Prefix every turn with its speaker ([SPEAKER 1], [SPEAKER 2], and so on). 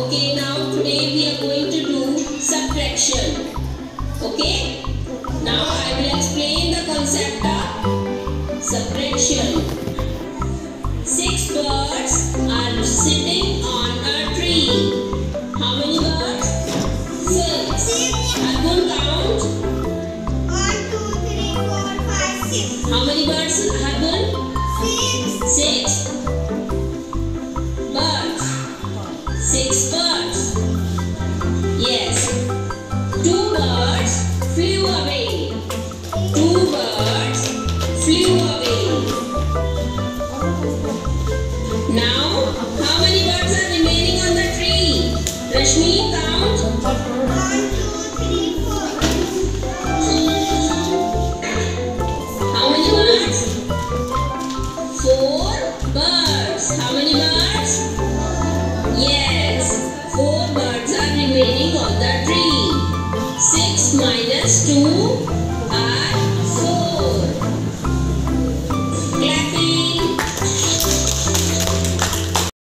[SPEAKER 1] Okay, now today we are going to do subtraction. Okay, now I will explain the concept of subtraction. 6 birds are sitting on a tree. How many birds? 6. I'm going to count.
[SPEAKER 2] 1, 2, 3, 4, 5, 6.
[SPEAKER 1] How many birds have been?
[SPEAKER 2] 6.
[SPEAKER 1] 6 birds. 6 birds. Yes. 2 birds flew away. 2 birds flew away. Now, how many birds are remaining on the tree? Rashmi, count.
[SPEAKER 2] 1, 2, 3, 4.
[SPEAKER 1] How many birds? 4 birds. How many birds? Yes, 4 birds are remaining on the tree. 6 minus 2.